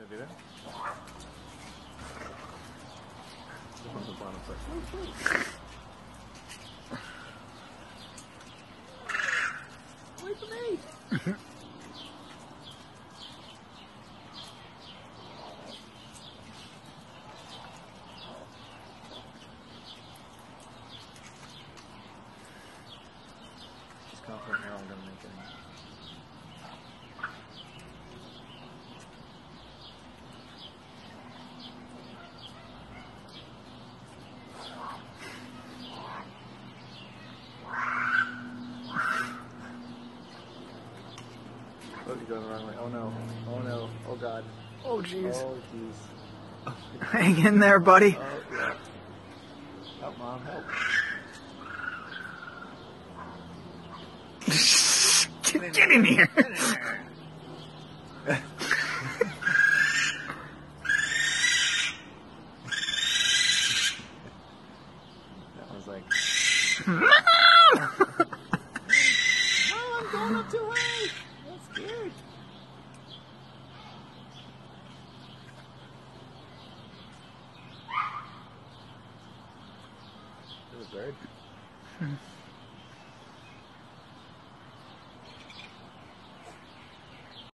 Gonna do that? Wait for me! She's confident now I'm gonna make it. Oh, you're going the wrong way. Oh no. Oh no. Oh god. Oh, jeez. Oh jeez. Hang in there, buddy. Oh yeah. Help, Mom, help. Get in here. That was like, Mom! oh, I'm going up too high. I'm scared. It was a bird.